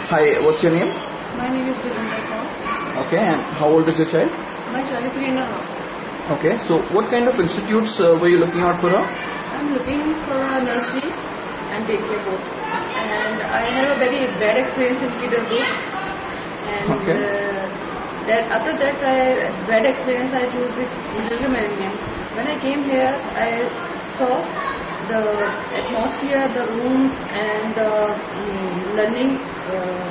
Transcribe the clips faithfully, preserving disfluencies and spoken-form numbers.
Hi, what's your name? My name is Virendra Kaur. Okay, and how old is your child? My child is three and a half. Okay, so what kind of institutes uh, were you looking out for her? I'm looking for a nursery and daycare both. And I have a very bad experience in kindergarten. And Okay. uh, that after that I, bad experience, I chose this Little Millennium. When I came here, I saw the atmosphere, the rooms, and the um, learning uh,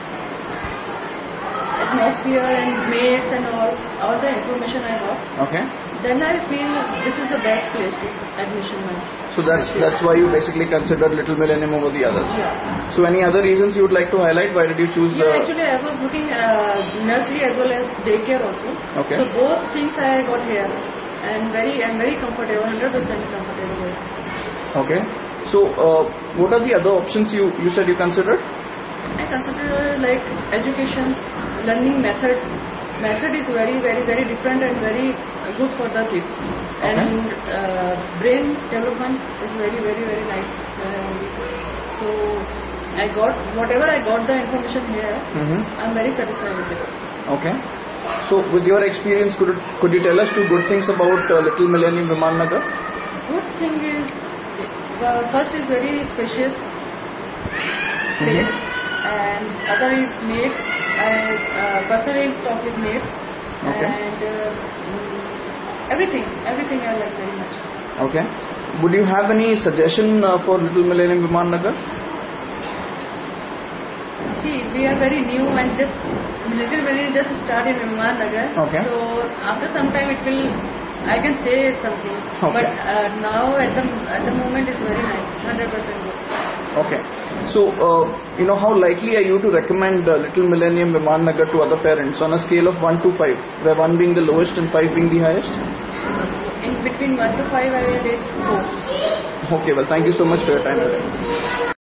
atmosphere and mates and all, all the information I got. Okay. Then I feel this is the best place to admission my. So that's that's why you basically consider Little Millennium over the others. Yeah. So any other reasons you would like to highlight? Why did you choose? Yeah, Uh, actually I was looking uh, nursery as well as daycare also. Okay. So both things I got here, and very I'm very comfortable, one hundred percent comfortable here. okay. So uh, what are the other options you you said you considered? I consider like education, learning method. Method is very, very, very different and very good for the kids. Okay. And uh, brain development is very, very, very nice. Uh, so I got whatever I got the information here. Mm-hmm. I'm very satisfied with it. Okay. So with your experience, could it, could you tell us two good things about uh, Little Millennium Viman Nagar? Good thing is, uh, first is very spacious place, Mm-hmm. and other is mates. I uh, personally talk with mates, Okay. and uh, mm, everything, everything I like very much. Okay. Would you have any suggestion uh, for Little Millennium Viman Nagar? See, we are very new and just little very just start in Viman Nagar. Okay. So after some time it will, I can say something. Okay. But uh, now at the at the moment it's very nice, one hundred percent good. Okay. So, uh, you know, how likely are you to recommend uh, Little Millennium Viman Nagar to other parents on a scale of one to five, where one being the lowest and five being the highest? In between one to five, I rate four. Okay, well, thank you so much for your time today.